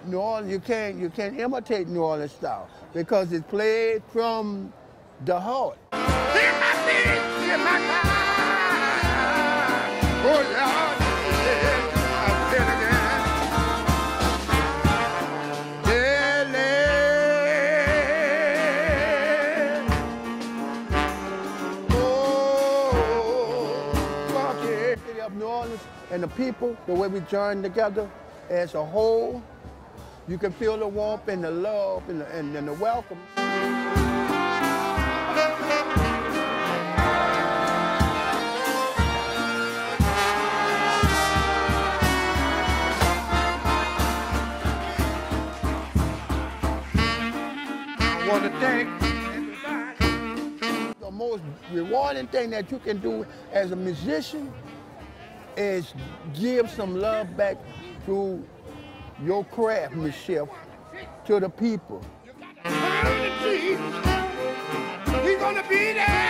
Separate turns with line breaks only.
New Orleans, you can't imitate New Orleans style because it's played from the heart.
Hear my beat, hear my cry. Oh, Lord, I'll say it again.
City of New Orleans and the people, the way we join together as a whole, you can feel the warmth and the love and the welcome.
I want to thank
the most rewarding thing that you can do as a musician is give some love back through your craftsmanship to the people.
He's gonna be there.